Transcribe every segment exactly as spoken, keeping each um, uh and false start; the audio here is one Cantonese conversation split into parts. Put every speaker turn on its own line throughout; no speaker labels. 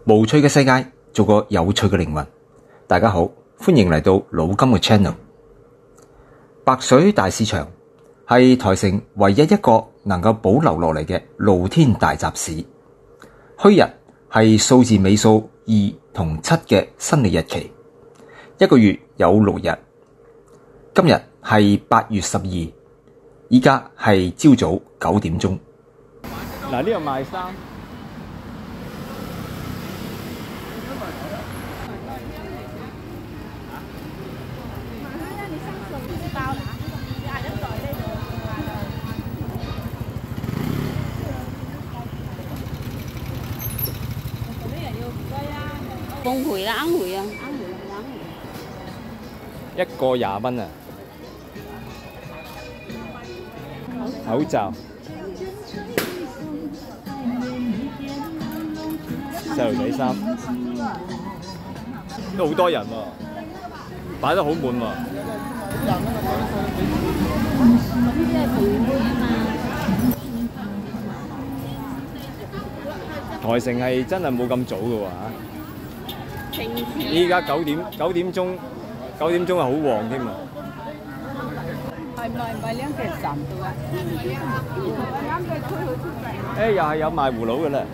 無趣嘅世界，做個有趣嘅靈魂。大家好，歡迎嚟到老金嘅 channel。白水大市場係台城唯一一個能夠保留落嚟嘅露天大集市。虛日係數字尾數二同七嘅新曆日期，一個月有六日。今日係八月十二，依家係朝早九點鐘。
嗱，呢度賣衫。
鳳回啦，啱回啊，啱回啦，啱回。
一個廿蚊啊！口罩、細路仔衫，都好多人喎，擺得好滿喎。
呢啲係鳳回啊嘛。
台城係真係冇咁早嘅喎嚇。
平時
依家九點九點鐘，九點鐘係好旺添啊！
係咪咪兩隻站度啊？
誒，又係有賣葫蘆嘅啦，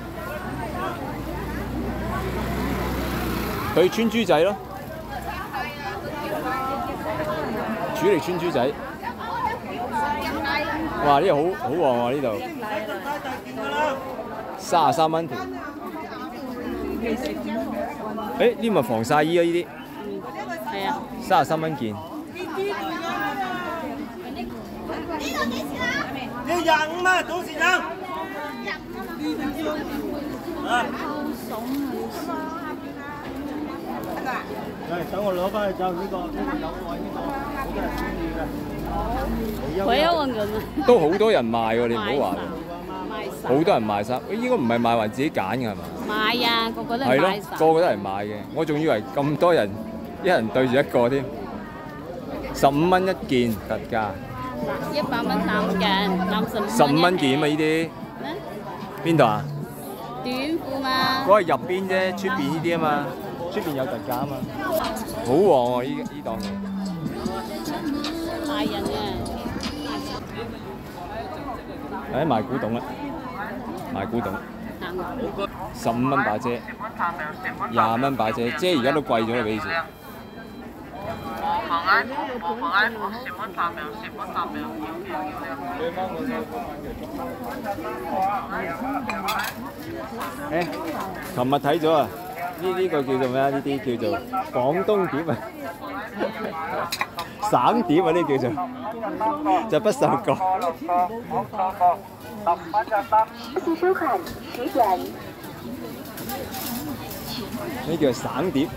佢穿豬仔咯，主力穿豬仔。哇！呢度好好旺喎，呢度三十三蚊條。誒，呢咪防曬衣啊？呢啲
係啊，
三十三蚊件。
要廿五蚊，到時等。啊！嚟，等我攞翻去就呢個呢個有位呢個，好多人中意嘅。
佢有揾緊啊！
都好多人賣喎，你唔好話。
賣衫，
好多人賣衫，應該唔係賣還自己揀嘅係嘛？
買啊，個個都
係咯，
係買衫。
個個都係買嘅。我仲以為咁多人，一人對住一個添。十五蚊一件特價。
一百蚊三件，三十蚊。
十五蚊件啊嘛呢啲。邊度啊？
短褲嘛。
嗰係入邊啫，出邊呢啲啊嘛，出邊有特價啊嘛。好旺喎！依依檔嘢。
大人啊！
誒賣古董啦，賣古董。十五蚊把遮，廿蚊把遮，遮而家都貴咗啦，比以前。誒，琴日睇咗啊，呢呢個叫做咩啊？呢啲叫做廣東碟啊，省碟啊，呢叫做就不鏽鋼。
請收看十點。
呢叫省碟。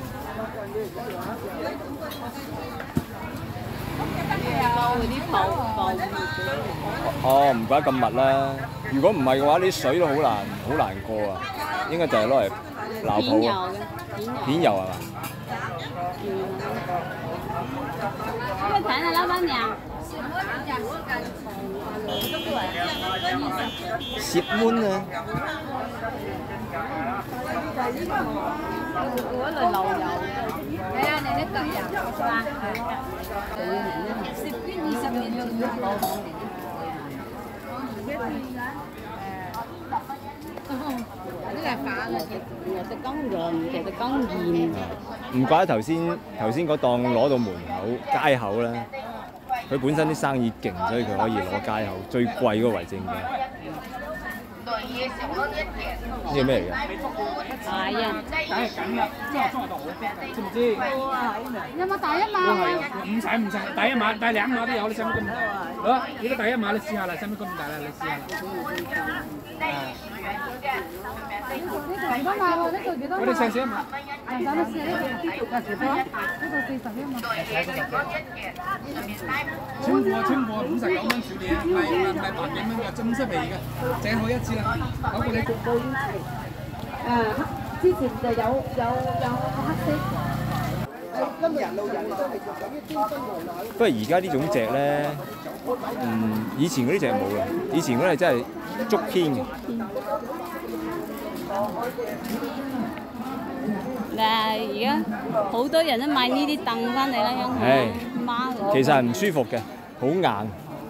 哦，唔怪得咁密啦。如果唔係嘅話，啲水都好難好難過啊。應該就係攞嚟鬧泡啊。片油係嘛？
呢個睇下老闆娘。
蝕蚊啊！
嗰類流油。係啊，你呢個油係嘛？十幾二十年都要攞講嚟。呢個係假嘅，其實講羊，其實講鹽。
唔怪得頭先頭先嗰檔攞到門口街口啦。佢本身啲生意勁，所以佢可以攞街口最貴嗰個為正價。呢個咩嚟㗎？
係啊，
梗係緊啦，即係裝到好逼，知唔知？
有冇第一碼啊？
唔使唔使，第一碼、第兩碼都有，你使乜咁大？好，呢個第一碼你試下啦，使乜咁大啦？你試下。
幾多碼喎？呢個幾多碼？
我哋細少一碼。
等你試下呢個幾多？幾多？呢個四十一碼。
清貨清貨五十九蚊小碟，係係百幾蚊嘅，真色味嘅，整好一支啦。嗰個你焗高啲。
誒，之前就有有有黑色。今日路人都係做緊啲天津牛奶。
不過而家呢種隻咧，嗯，以前嗰啲隻冇啦，以前嗰啲真係竹編嘅。
嗱，而家好多人都買呢啲凳翻嚟啦，香港
唉
媽嘅。
其實係唔舒服嘅，好硬。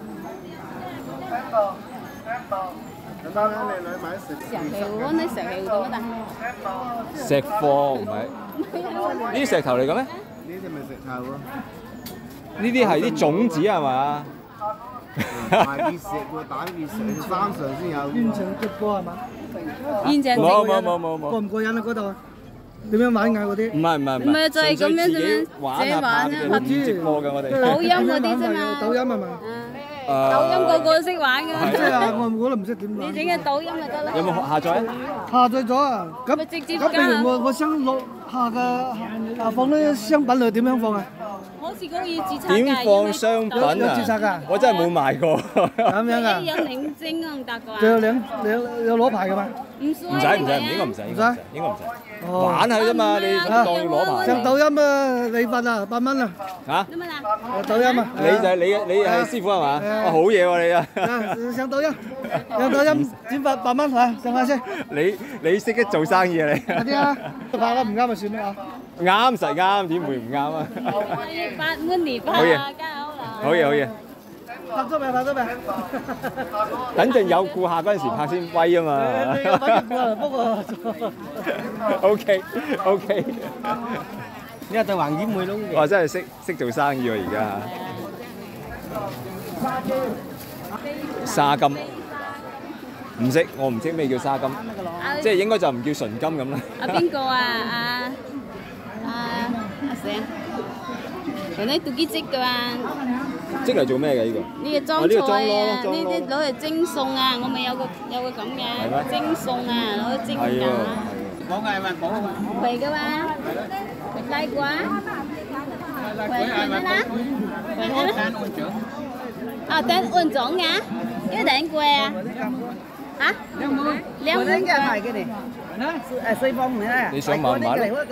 石橋，你石橋做乜蛋？
石貨唔係呢啲石頭嚟嘅咩？
呢啲咪石頭咯，
呢啲係啲種子係嘛？
大啲石喎，打啲石山上先有。
現場直播係嘛？
現場
冇冇冇冇冇。
過唔過癮啊？嗰度點樣玩㗎嗰啲？
唔係唔係
唔係就係咁樣啫嘛，
自己玩下拍嘅，唔直播嘅我哋。
抖音嗰啲啫嘛。
抖音係嘛？
抖音個個都識玩㗎。
即係啊，我我都唔識點玩。
你整嘅抖音就得啦。
有冇下載啊？
下載咗啊！咁
咪直接
咁，譬
加
如我我想落下嘅下放啲商品類點樣放啊？
好似嗰個要註冊㗎。
點放商品
有有註冊
啊？
㗎？
我真係冇買過。
咁樣啊？
有領證啊，唔得㗎。
仲有兩兩有攞牌㗎嘛？
唔使
唔使唔使，應該唔使，應該唔使，應該唔使。玩下啫嘛，你當要攞牌。
上抖音啊，你份啊，八蚊啊！
嚇？
點啊？
抖音啊！
你就係你你係師傅係嘛？哇，好嘢喎你啊！
上抖音，上抖音轉八八蚊嚇，上下先。
你你識得做生意啊你？
快啲啊！拍得唔啱咪算啦嚇。
啱實啱，點會唔啱啊？
八蚊年
好嘢
花，加油啦！
好嘢好嘢。
拍咗未？拍咗未？
等陣有顧客嗰陣時拍先威啊嘛。
你有反應過嚟，不過
OK OK。
呢一對橫掩梅窿嘅。
哇！真係識識做生意喎而家。沙金唔識，我唔識咩叫沙金，即係應該就唔叫純金咁啦。
阿邊個啊？阿阿阿誰啊？人哋杜基積嘅嘛。
積嚟做咩嘅呢個？
呢個裝菜啊，呢啲攞嚟蒸餸啊，我咪有個有個咁嘅蒸餸啊，攞去蒸㗎。
冇藝文冇啊！
會嘅嘛？會拉瓜？會會咩啦？會咩啦？啊，蛋อุ่種啊？呢個蛋貴啊？嚇？兩蚊。兩蚊嘅賣嘅你。誒西方唔係
你想買唔買咧？
呢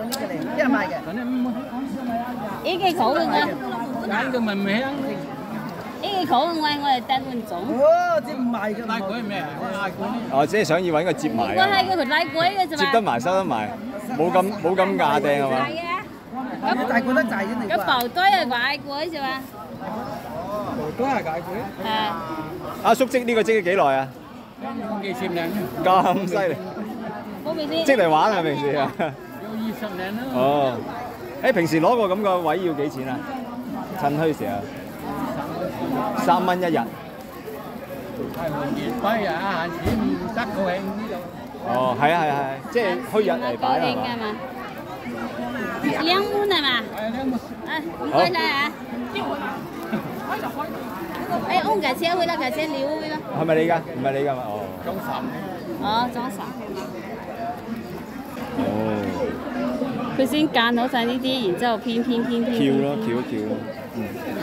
個好嘅我。
揀嘅咪唔香。
呢個好嘅我我係蛋อุ่種。
哦，即唔賣嘅。
拉鬼係咩啊？拉鬼。
哦，即係想要揾個接埋
我係
嘅，
個拉鬼嘅啫嘛。
接得埋收得埋，冇咁冇咁壓定係嘛？
係啊。
咁大個得滯先嚟
個浮堆係壞鬼啫嘛。
都係解決。
係。
阿叔織呢個織咗幾耐啊？
幾千年，
咁犀利，
冇意思。
織嚟玩啊平時啊？
有二十年啦。
哦，誒平時攞個咁個位要幾錢啊？趁墟時啊，三蚊一日。
係換熱費啊，閒錢唔得嘅喺呢度。
哦，係啊係啊係，即係虛日嚟擺係嘛？
兩蚊係嘛？
係兩蚊。
啊，唔該晒啊！誒，安架車會啦，架車料會啦。
係咪你㗎？唔係你㗎嘛？哦。
裝神。
哦，裝神。
哦。
佢先間好晒呢啲，然之後編編編編。
翹咯，翹一翹咯。嗯。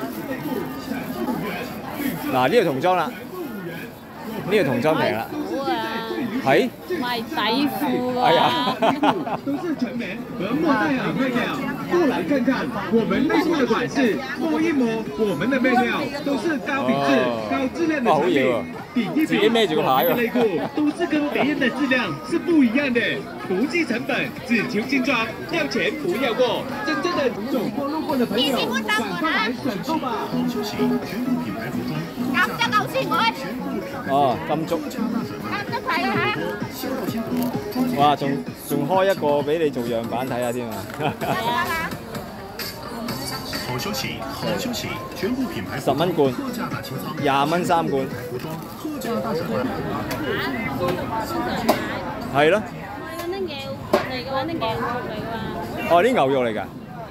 嗱，呢個童裝啦，呢個童裝平啦。
好啊！
係。
賣底褲
哎呀
啊！
都是純棉和莫代爾面料，過來看看我們內部的款式，摸一摸我們的面料都是高品質、高質量的產品。第一
自己孭住個牌喎。
內褲都是跟別人的質量是不一樣的，不計成本，只求精裝，要錢不要過，真正的走過路過的朋友，趕快來選購吧！
咁得夠先我。
哦，金竹。
咁得睇下。
哇，仲仲開一個俾你做樣板睇下添啊！
好休息，好休息，全部品牌
十蚊罐，廿蚊三罐，係咯。
嗰啲牛嚟嘅話，啲牛肉嚟嘅嘛。
哦，啲牛肉嚟㗎。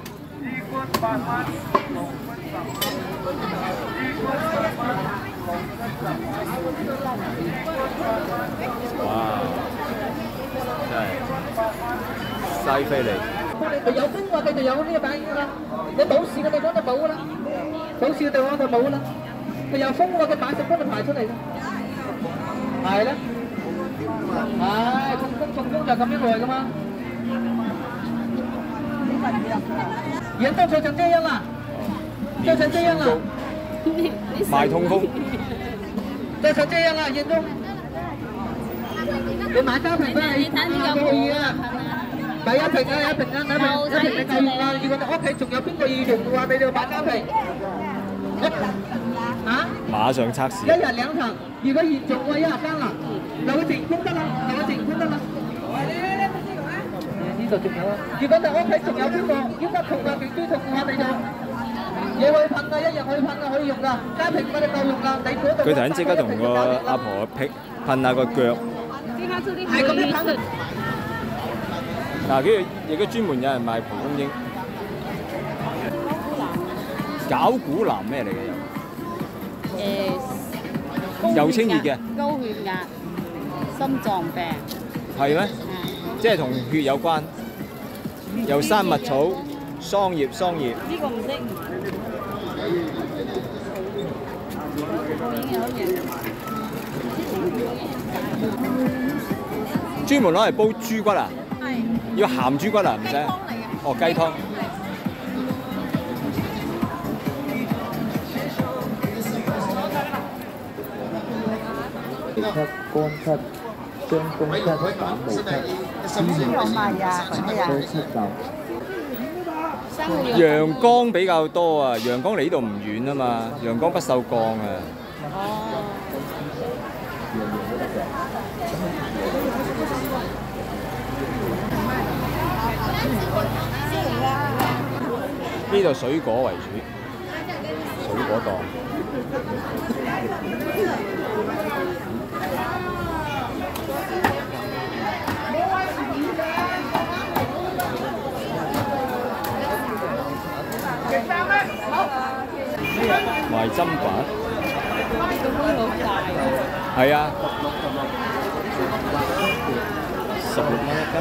哇！真係西非嚟。
有風嘅地就有呢個擺㗎啦，你冇事嘅地方就冇㗎啦，冇事嘅地方就冇㗎啦。佢有風嘅，佢擺就幫你排出嚟㗎。係啦，係中風中風就咁樣來㗎嘛。人都做成這樣啦，做成這樣啦，
賣痛風。
做成這樣啦，人都。 你買膠瓶俾你噴下個意啊！第一瓶啊，一瓶啊，一瓶一瓶你夠用啦。如果你屋企仲有邊個要用嘅話，你就買膠瓶。啊？
馬上測試。
一日兩場，如果嚴重嘅話，一日間啦，留個淨空得啦，留個淨空得啦。呢度仲有啊！如果你屋企仲有邊個腰骨痛啊、頸椎痛嘅話，你就嘢可以噴㗎，一日可以噴㗎，可以用㗎。膠瓶嗰啲夠用啦，你嗰度。
佢頭先即刻同個阿婆劈噴下個腳。
係咁樣噴。
嗱，跟住亦都專門有人賣蒲公英。絞股藍咩嚟嘅又？誒，又清熱嘅。
高血壓、心臟病。
係咩？即係同血有關。有山蜜草、桑葉、桑葉。
呢個唔識。
專門攞嚟煲豬骨啊！係。要鹹豬骨啊？唔使。哦，雞湯。
七乾七，雙公七，反無七，豬肉都七嚿。
陽江比較多啊，陽江離呢度唔遠啊嘛，陽江不鏽鋼啊。
哦。
呢度水果為主，水果檔。賣砧板。係啊，十六蚊一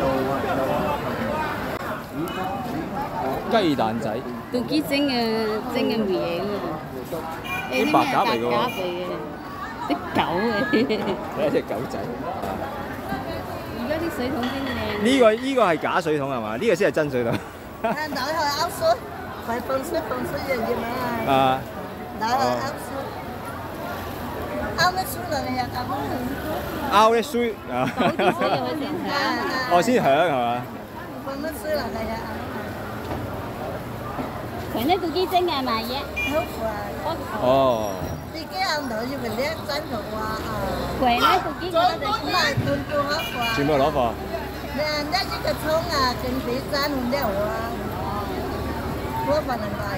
斤。雞蛋仔。
杜基蒸嘅蒸嘅味喎。
啲白鴿嚟㗎喎。
啲狗嘅。
睇下隻狗仔。
而家啲水桶先靚。
呢個呢個係假水桶係嘛？呢個先係真水桶。
拿去拗水，快放水放水樣嘢嘛。
啊。
拿去拗水，拗咩水嚟你又咁？
拗啲水啊。哦，先響係嘛？
放乜水嚟你又？
佢呢杜基蒸係咪嘢？
好快。
哦。
自己拗到要咪叻真就話啊。
佢呢杜基嗰陣。
唔係半個好快。
全部攞貨。
你人家呢個葱啊，更比真唔叻啊！多份人賣。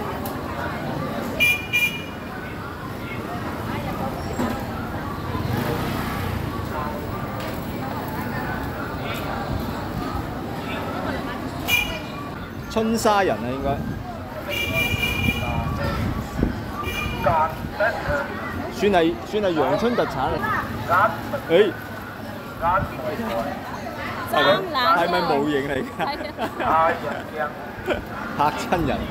春沙人啊，應該。算係算係陽春特產嚟。誒。係咪係咪模型嚟㗎？嚇親人！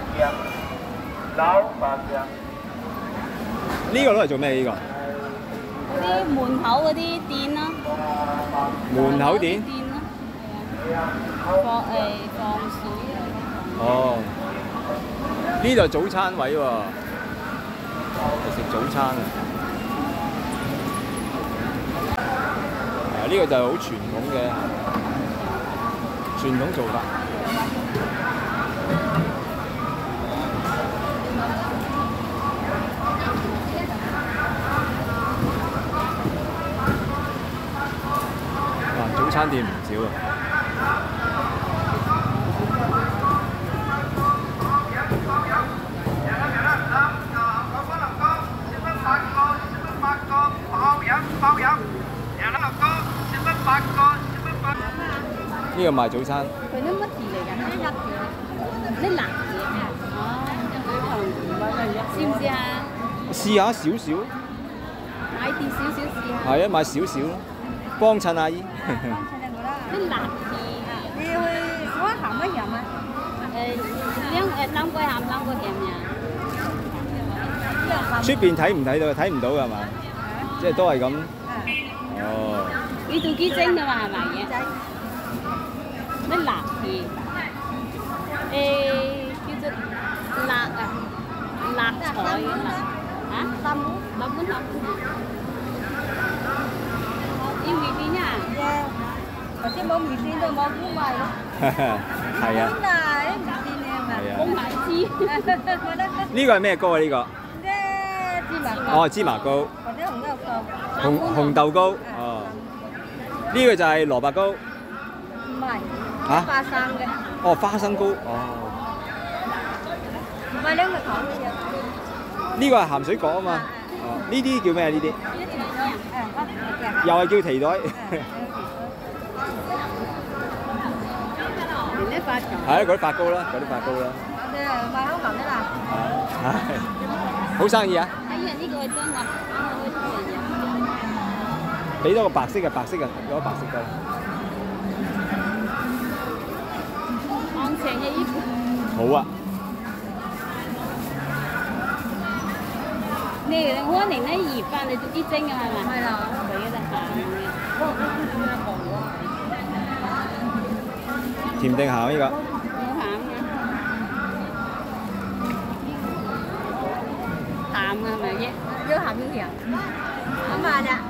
呢個攞嚟做咩？呢個？
嗰啲門口嗰啲墊咯。
門口墊？
墊咯。放誒放水啊！
哦，呢度早餐位喎，食早餐啊！啊，呢個就係好傳統嘅傳統做法。哇，早餐店唔少啊！呢個賣早餐。
佢啲乜字嚟㗎？呢粒嘢，呢辣嘢啊！哦，試唔試啊？
試下少少。
買啲少少試下。
係啊，買少少咯，幫襯阿姨。
啲辣嘢啊！
你去嗰鹹乜鹹啊？
誒，兩誒兩個鹹兩個鹹呀。
出邊睇唔睇到？睇唔到㗎係嘛？即係都係咁。哦。
呢度幾蒸㗎嘛係咪嘅？咩辣嘢？誒叫做辣啊，辣菜嘅辣。嚇？辣碗辣碗辣碗。呢要米線啊？
或者冇米線就冇菇米咯。
係啊。
嗱，啲米線靚啊。
係啊。
公米絲。
呢個係咩糕啊？呢個？
咧芝麻糕。
哦，芝麻糕。
或者紅豆糕。
紅紅豆糕。哦。呢個就係蘿蔔糕。
唔係。
嚇？
花生嘅。
哦，花生糕。哦。
唔係兩個頭嘅嘢。
呢個係鹹水角啊嘛。哦。呢啲叫咩啊？呢啲？又係叫皮袋。係啊，嗰啲發糕啦，嗰啲發糕啦。
我哋係賣口文啊嘛。
係。好生意啊！
哎呀，呢個係真啊！
俾多個白色嘅，白色嘅，攞白色嘅。
昂成嘅衣服。
好啊。
你可能咧熱翻你啲蒸啊，係咪？係啦。佢嗰隻鹹嘅。
甜定鹹呢個？
好鹹嘅。鹹嘅係咪啫？
要鹹要甜。咁啊啫。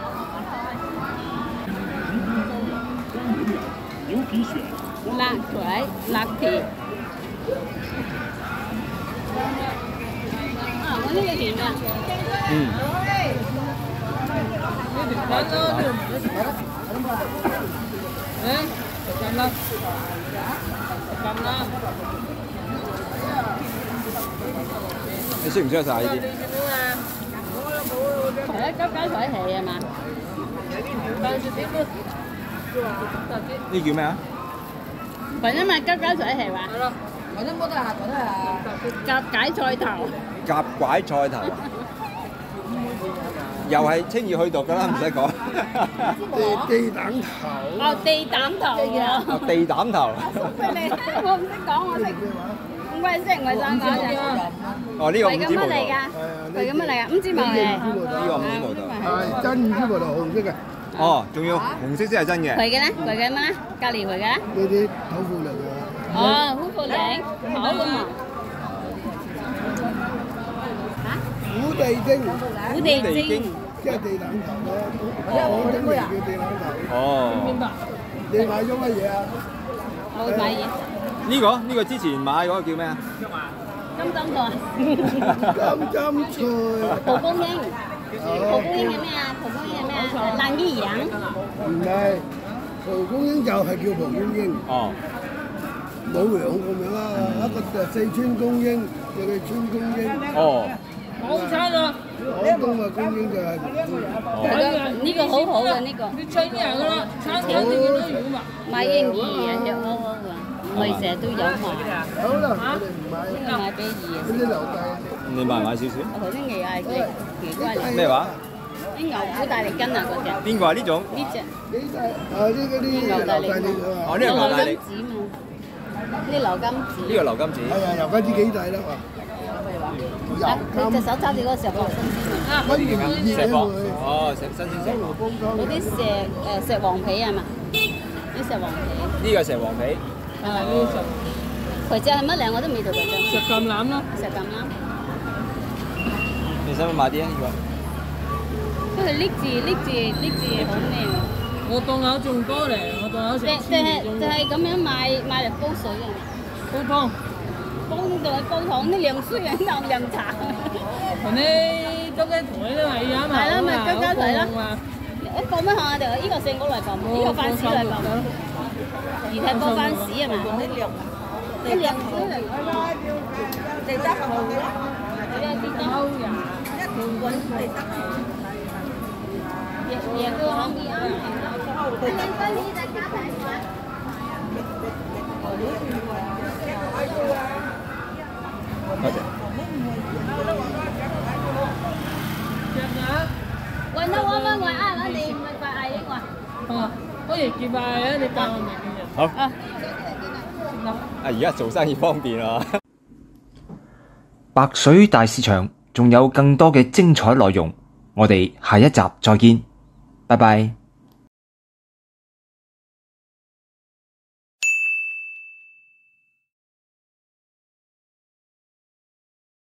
牛皮癣。
辣腿、辣皮。啊，我呢個甜嘅。
嗯。
咁啦，咁啦。
你識唔識得晒呢啲？
係啊，急雞腿係啊嘛。
呢叫咩啊？
反正咪急雞腿係話。
係咯，反正冇得下，覺得係
夾解菜頭。
夾拐菜頭。又係清熱去毒㗎啦，唔使講。
地地膽頭。
哦，地膽頭啊！
地膽頭。
俾你，我唔識講，我識。唔怪識，唔係真講啫。
哦，呢個五
係咁
指毛豆。
乜嚟㗎？係咁乜嚟㗎？五指毛嘅。
呢個五指毛豆。
係真五指毛豆，紅色嘅。
哦，仲要紅色先係真嘅。
佢嘅咧，佢嘅咩？隔離佢嘅。
呢啲土腐嚟嘅。
哦，好腐靚，好咁啊！
虎地精，
虎地精，
即係地膽頭咯。廣東人叫地膽頭。
哦。
明白。
你買咗乜嘢啊？
我買嘢。
呢個呢個之前買嗰個叫咩啊？
金針菜。
金針菜。
蒲公英。蒲公英係咩啊？蒲公英係咩啊？爛衣羊。
唔係，蒲公英就係叫蒲公英。
哦。
冇兩個名啊，一個就四川公英，一個川公英。
哦。
好餐啊！
廣東嘅公英就係蒲公英。
呢個好好嘅呢個。
你最人噶啦，餐廳都見到有嘛。
買嬰兒啊，藥好好㗎，我哋成日都有買。
好啦，我哋唔買。
呢個買俾兒啊。
呢啲留低。
你買唔買少少？
我頭先幾嗌佢奇怪嚟。
咩話？
啲牛股大力筋啊，嗰隻。
邊個啊？呢種？
呢隻。
呢隻啊，呢嗰啲
牛大力。
哦，呢個牛大力。
呢流金子。
呢個流金子。
係啊，流金子幾大粒啊？
你隻手揸住嗰個石黃新鮮啊！
乜嘢熱嘅會？
哦，石新鮮石。
嗰啲石誒石黃皮係嘛？啲石黃皮。
呢個石黃皮。
係呢啲石。佢隻係乜嚟？我都未做過啫。
石橄欖咯。
石橄欖。
你使唔使買啲啊？呢個？
因為拎住拎住拎住好靚。
我檔口仲多咧，我檔口成
就就係就係咁樣買買嚟煲水嘅。
煲湯。
煲到去煲湯，啲涼水喺度飲茶。
同啲周雞腿都係啊嘛。
係啦，咪周雞腿啦。一放乜下就呢個勝果嚟放，呢個番薯嚟放。而係煲番薯啊嘛。啲涼水嚟㗎。地得好啦。地得好呀。一罐罐地得。也也都可以啊。你兩個呢就加大款。
多謝。
喂，那我們我嗌啦，你咪快嗌英話。
哦，不如結拜啊！你教我明嘅人。
好。啊，而家做生意方便啊！
白水大市場仲有更多嘅精彩內容，我哋下一集再見，拜拜。